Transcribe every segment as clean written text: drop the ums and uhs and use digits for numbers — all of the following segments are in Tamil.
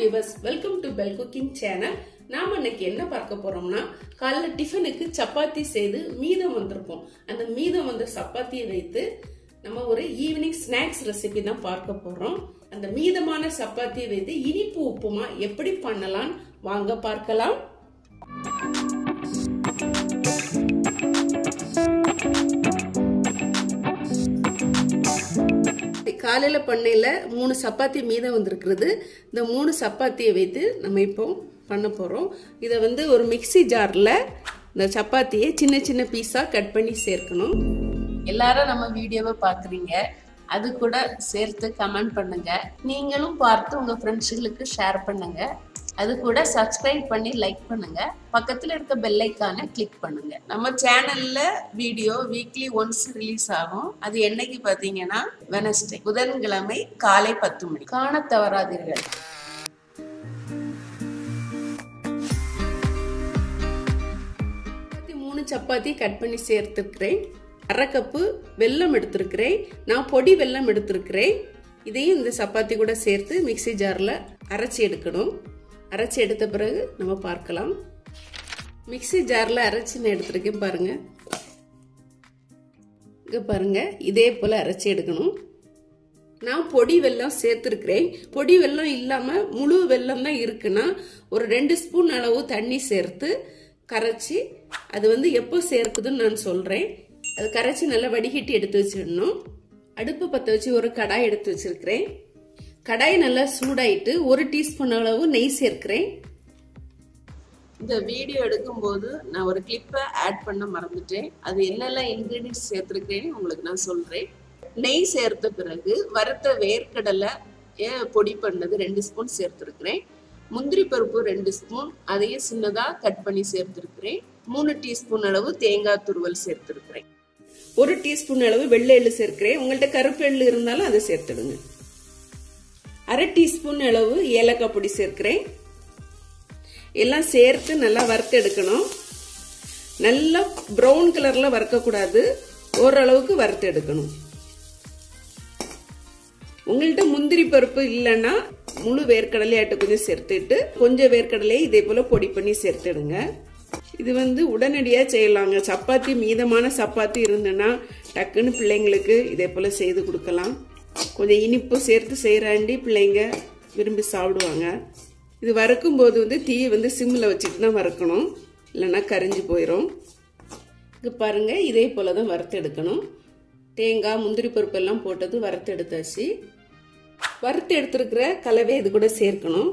viewers, welcome to Bell Cooking Channel. நாம இன்னைக்கு என்ன பார்க்க போறோம்னா காலைல டிஃபனுக்கு சப்பாத்தி செய்து மீதம் வந்திருக்கும். அந்த மீதம் வந்த சப்பாத்தியை வைத்து நம்ம ஒரு ஈவினிங் ஸ்நாக்ஸ் ரெசிபி தான் பார்க்க போறோம். அந்த மீதமான சப்பாத்தியை வைத்து இனிப்பு உப்புமா எப்படி பண்ணலாம் வாங்க பார்க்கலாம். காலையில பண்ணையில 3 சப்பாத்தி மீதம் வந்திருக்கிறது. இந்த 3 சப்பாத்தியை வைத்து நம்ம இப்போ பண்ண போறோம். இதை வந்து ஒரு மிக்ஸி ஜார்ல இந்த சப்பாத்தியை சின்ன சின்ன பீஸா கட் பண்ணி சேர்க்கணும். எல்லாரும் நம்ம வீடியோவை பாக்குறீங்க, அது கூட சேர்த்து கமெண்ட் பண்ணுங்க. நீங்களும் பார்த்து உங்க ஃப்ரெண்ட்ஸுகளுக்கு ஷேர் பண்ணுங்க. அது கூட சப்ஸ்கிரைப் பண்ணி லைக் பண்ணுங்க. பக்கத்துல இருக்க பெல் ஐகானை கிளிக் பண்ணுங்க. நம்ம சேனல்ல வீடியோ வீக்லி ஒன்ஸ் ரிலீஸ் ஆகும். அது என்னைக்கு பாத்தீங்கன்னா வெனஸ்டே, புதன்கிழமை காலை 10 மணி. காண தவறாதீர்கள். சப்பாத்தி கட் பண்ணி சேர்த்துக்கிறேன். 1/2 கப்பு வெல்லம் எடுத்திருக்கிறேன். நான் பொடி வெல்லம் எடுத்திருக்கிறேன். இதையும் இந்த சப்பாத்தி கூட சேர்த்து மிக்ஸி ஜார்ல அரைச்சி எடுக்கணும். அரைச்சி எடுத்த பிறகு நம்ம பார்க்கலாம். மிக்ஸி ஜார்ல அரைச்சி நான் எடுத்திருக்கேன் பாருங்க. இங்க பாருங்க, இதே போல அரைச்சி எடுக்கணும். நான் பொடி வெல்லம் சேர்த்திருக்கிறேன். பொடி வெல்லம் இல்லாம முழு வெல்லம் தான் இருக்குன்னா ஒரு 2 ஸ்பூன் அளவு தண்ணி சேர்த்து கரைச்சி, அது வந்து எப்போ சேர்க்குதுன்னு நான் சொல்றேன். அது கரைச்சி நல்லா வடிகட்டி எடுத்து வச்சிடணும். அடுப்பு பற்ற வச்சு ஒரு கடாய் எடுத்து வச்சிருக்கிறேன். கடாய் நல்லா சூடாயிட்டு 1 டீஸ்பூன் அளவு நெய் சேர்க்கிறேன். இந்த வீடியோ எடுக்கும் போது நான் ஒரு கிளிப்பை ஆட் பண்ண மறந்துட்டேன். அது என்னெல்லாம் இன்கிரீடியன்ஸ் சேர்த்திருக்கேன்னு உங்களுக்கு நான் சொல்றேன். நெய் சேர்த்த பிறகு வறுத்த வேர்க்கடலை பொடி பண்ணது 2 ஸ்பூன் சேர்த்திருக்கிறேன். முந்திரி பருப்பு 2 ஸ்பூன், அதையும் சின்னதா கட் பண்ணி சேர்த்திருக்கிறேன். 3 டீஸ்பூன் அளவு தேங்காய் துருவல் சேர்த்திருக்கிறேன். 1 டீஸ்பூன் அளவு வெள்ளை எள்ளு சேர்க்கிறேன். உங்கள்கிட்ட கருப்பு எள்ளு இருந்தாலும் அதை சேர்த்துடுங்க. 1/2 டீஸ்பூன் அளவு ஏலக்காய் பொடி சேர்க்கிறேன். எல்லாம் சேர்த்து நல்லா வறுத்து எடுக்கணும். நல்லா ப்ரௌன் கலர்ல வறுக்கக்கூடாது, ஓரளவுக்கு வறுத்து எடுக்கணும். உங்கள்கிட்ட முந்திரி பருப்பு இல்லைன்னா முழு வேர்க்கடலையாட்ட கொஞ்சம் சேர்த்துட்டு கொஞ்சம் வேர்க்கடலையை இதே போல பொடி பண்ணி சேர்த்துடுங்க. இது வந்து உடனடியாக செய்யலாங்க. சப்பாத்தி மீதமான சப்பாத்தி இருந்ததுன்னா டக்குன்னு பிள்ளைங்களுக்கு இதே போல செய்து கொடுக்கலாம். கொஞ்சம் இனிப்பு சேர்த்து செய்யறாண்டி பிள்ளைங்க விரும்பி சாப்பிடுவாங்க. இது வறுக்கும் போது வந்து தீயை வந்து சிம்மில் வச்சுட்டு தான் வறுக்கணும், இல்லைன்னா கரிஞ்சு போயிடும். இங்கே பாருங்க, இதே போல தான் வறுத்து எடுக்கணும். தேங்காய் முந்திரி பருப்பு எல்லாம் போட்டது வறுத்து எடுத்தாச்சு. வறுத்து எடுத்துருக்கிற கலவை இது கூட சேர்க்கணும்.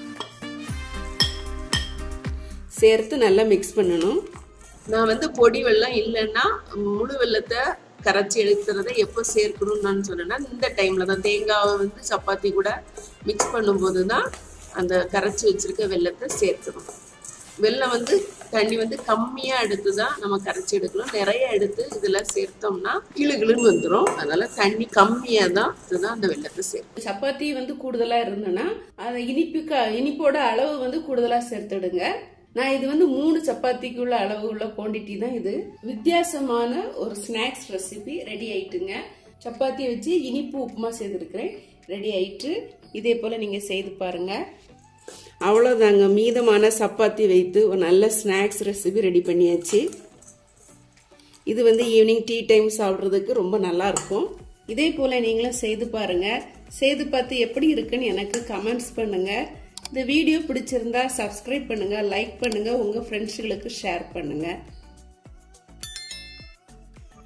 சேர்த்து நல்லா மிக்ஸ் பண்ணணும். நான் வந்து பொடி வெல்லம் இல்லைன்னா முழு வெல்லத்தை கரைச்சி எடுக்கிறத எப்போ சேர்க்கணும்னு நான் சொன்னேன்னா இந்த டைம்ல தான். தேங்காவை வந்து சப்பாத்தி கூட மிக்ஸ் பண்ணும்போது தான் அந்த கரைச்சி வச்சிருக்க வெல்லத்தை சேர்க்கணும். வெல்லம் வந்து தண்ணி வந்து கம்மியா எடுத்து தான் நம்ம கரைச்சி எடுக்கணும். நிறைய எடுத்து இதுல சேர்த்தோம்னா கிளுகிளுன்னு வந்துடும். அதனால தண்ணி கம்மியா தான் இதுதான் அந்த வெல்லத்தை சேர்க்கணும். சப்பாத்தி வந்து கூடுதலா இருந்ததுன்னா அந்த இனிப்போட அளவு வந்து கூடுதலா சேர்த்துடுங்க. நான் இது வந்து 3 சப்பாத்திக்குள்ள அளவு உள்ள குவான்டிட்டி தான் இது. வித்தியாசமான ஒரு ஸ்நாக்ஸ் ரெசிபி ரெடி ஆயிட்டுங்க. சப்பாத்தியை வச்சு இனிப்பு உப்புமா செய்திருக்கிறேன், ரெடி ஆயிட்டு. இதே போல நீங்க செய்து பாருங்க. அவ்வளோதாங்க, மீதமான சப்பாத்தி வைத்து ஒரு நல்ல ஸ்நாக்ஸ் ரெசிபி ரெடி பண்ணியாச்சு. இது வந்து ஈவினிங் டீ டைம் சாப்பிட்றதுக்கு ரொம்ப நல்லா இருக்கும். இதே போல நீங்களும் செய்து பாருங்க. செய்து பார்த்து எப்படி இருக்குன்னு எனக்கு கமெண்ட்ஸ் பண்ணுங்க. இந்த வீடியோ பிடிச்சிருந்தா சப்ஸ்கிரைப் பண்ணுங்க, லைக் பண்ணுங்க, உங்க ஃப்ரெண்ட்ஸ்களுக்கு ஷேர் பண்ணுங்க.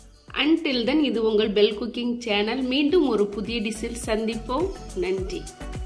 Until then, இது உங்கள் பெல் குக்கிங் சேனல். மீண்டும் ஒரு புதிய டிஷ்ஷில் சந்திப்போம். நன்றி.